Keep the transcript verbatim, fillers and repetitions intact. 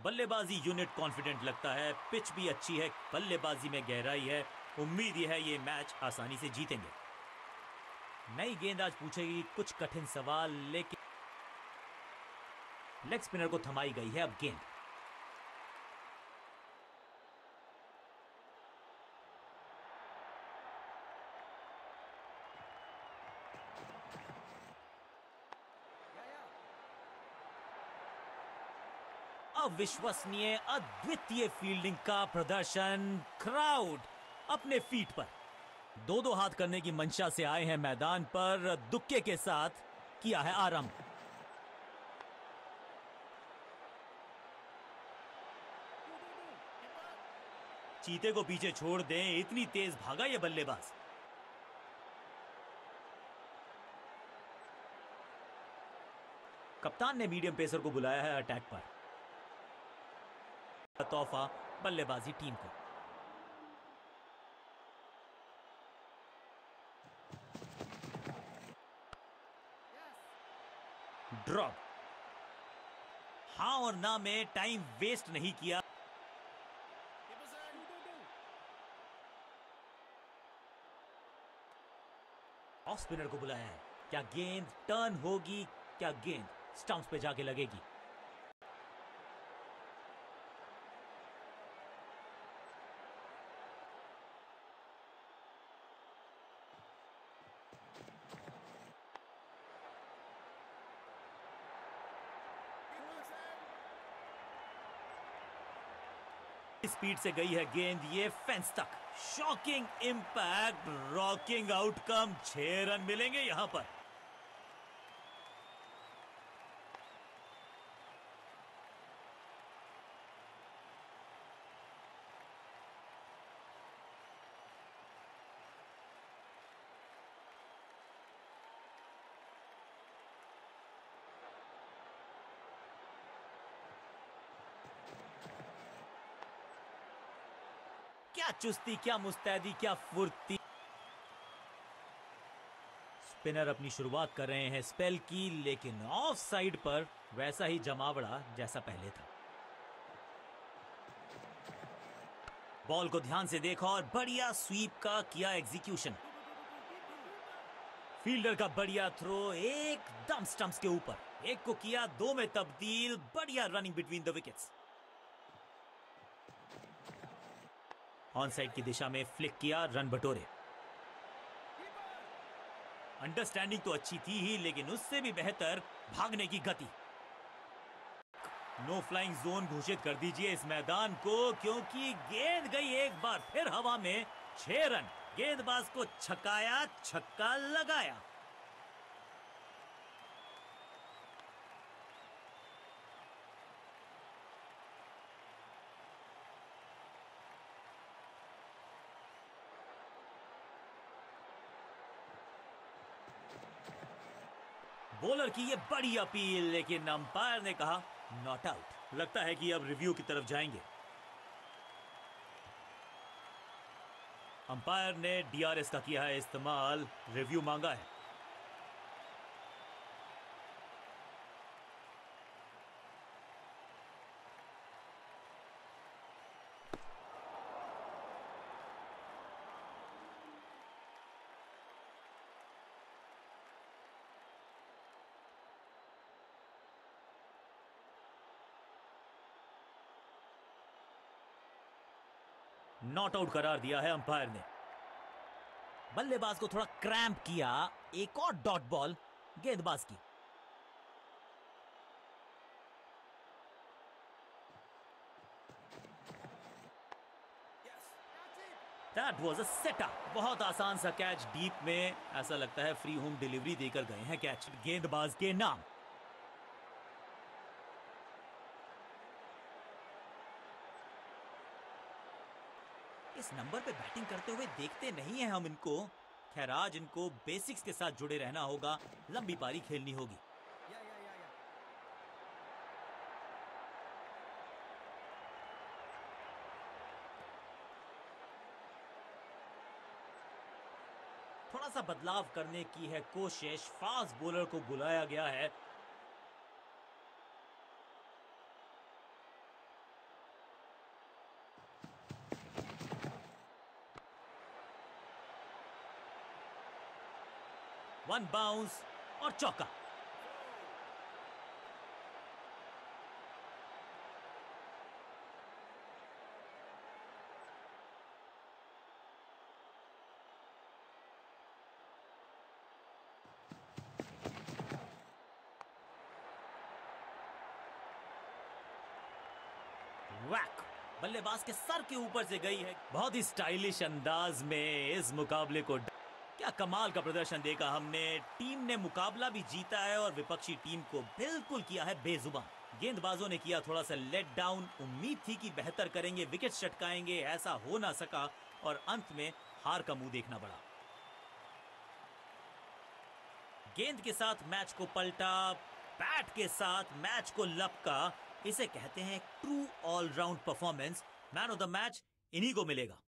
बल्लेबाजी unit confident लगता है, पिच भी अच्छी है, बल्लेबाजी में गहराई है। उम्मीद यह है ये मैच आसानी से जीतेंगे। नई गेंद आज पूछेगी कुछ कठिन सवाल, लेकिन लेग स्पिनर को थमाई गई है अब गेंद। अविश्वसनीय, अद्वितीय फील्डिंग का प्रदर्शन। क्राउड अपने फीट पर, दो दो हाथ करने की मंशा से आए हैं मैदान पर। दुक्के के साथ किया है आरंभ। चीते को पीछे छोड़ दें, इतनी तेज भागा ये बल्लेबाज। कप्तान ने मीडियम पेसर को बुलाया है अटैक पर। तोहफा बल्लेबाजी टीम को। ड्रॉप, हां और ना में टाइम वेस्ट नहीं किया। ऑफ स्पिनर को बुलाया है। क्या गेंद टर्न होगी? क्या गेंद स्टंप्स पे जाके लगेगी? स्पीड से गई है गेंद, ये फेंस तक। Shocking impact, rocking outcome. छह रन मिलेंगे यहां पर। क्या चुस्ती, क्या मुस्तैदी, क्या फुर्ती। स्पिनर अपनी शुरुआत कर रहे हैं स्पेल की, लेकिन ऑफ साइड पर वैसा ही जमावड़ा जैसा पहले था। बॉल को ध्यान से देखा और बढ़िया स्वीप का किया एग्जीक्यूशन। फील्डर का बढ़िया थ्रो, एकदम स्टंप्स के ऊपर। एक को किया दो में तब्दील। बढ़िया running between the wickets. On side की दिशा में फ्लिक किया, रन बटोरे। अंडरस्टैंडिंग तो अच्छी थी ही, लेकिन उससे भी बेहतर भागने की गति। नो फ्लाइंग जोन घोषित कर दीजिए इस मैदान को, क्योंकि गेंद गई एक बार फिर हवा में। छह रन। गेंदबाज को छकाया, छक्का लगाया। बॉलर की ये बड़ी अपील, लेकिन अंपायर ने कहा नॉट आउट। लगता है कि अब रिव्यू की तरफ जाएंगे। अंपायर ने डीआरएस का किया है इस्तेमाल, रिव्यू मांगा है। नॉट आउट करार दिया है अंपायर ने। बल्लेबाज को थोड़ा क्रैम्प किया। एक और डॉट बॉल गेंदबाज की। That was a setup. बहुत आसान सा कैच डीप में। ऐसा लगता है फ्री होम डिलीवरी देकर गए हैं कैच गेंदबाज के नाम। इस नंबर पे बैटिंग करते हुए देखते नहीं है हम इनको। खैर आज इनको बेसिक्स के साथ जुड़े रहना होगा, लंबी पारी खेलनी होगी। थोड़ा सा बदलाव करने की है कोशिश। फास्ट बॉलर को बुलाया गया है। वन बाउंस और चौका। वैक, बल्लेबाज के सर के ऊपर से गई है। बहुत ही स्टाइलिश अंदाज में इस मुकाबले को, क्या कमाल का प्रदर्शन देखा हमने। टीम ने मुकाबला भी जीता है और विपक्षी टीम को बिल्कुल किया है बेजुबान। गेंदबाजों ने किया थोड़ा सा लेट डाउन, उम्मीद थी कि बेहतर करेंगे, विकेट चटकाएंगे, ऐसा हो ना सका और अंत में हार का मुंह देखना पड़ा। गेंद के साथ मैच को पलटा, बैट के साथ मैच को लपका। इसे कहते हैं true all round performance. Man of the match इन्हीं को मिलेगा।